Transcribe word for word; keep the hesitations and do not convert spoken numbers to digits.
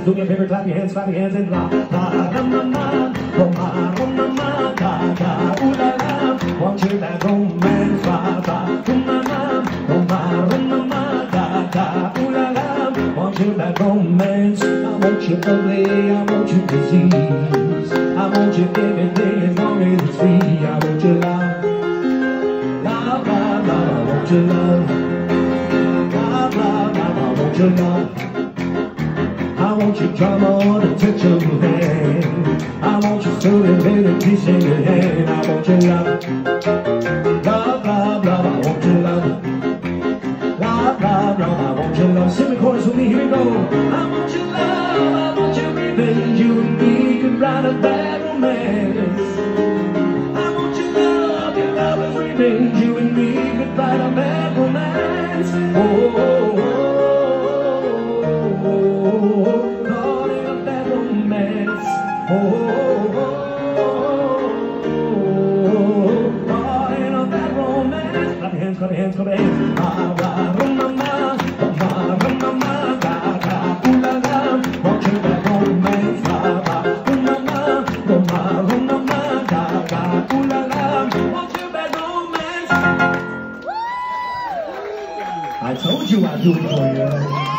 Do me a favor, clap your hands, clap your hands, and la la la ma ma, oh ma, oh ma ma, da da, ooh la la. Want you that romance, la la, ooh ma ma, oh ma, oh ma ma, da da, ooh la la. Want you that romance. I want you ugly, I want you disease. I want you every day as long as it's free. I want you love, love, love, love. I want you love, love, love, love. I want you love. I want your drama on the touch of your hand. I want your story, baby, kiss in your hand. I want your love, love, love, love. I want your love, love, love, love. I want your love. Sing the chorus with me, here we go. I want your love, I want your revenge. You and me could write a bad romance. I want your love, your love is revenge. You and me could write a bad romance. Oh, oh, oh, oh, oh, oh. Caught in a bad romance. Oh, oh, oh, oh, oh. Caught in a bad romance. Clap your hands, clap your hands, clap your hands. Ah, ah, oh, mama, oh, ma, oh, mama, da, da, ooh la la. Want you that romance, ah, ah, oh, mama, oh, ma, oh, mama, da, da, ooh la la. Want you that romance. I told you I'd do it for you.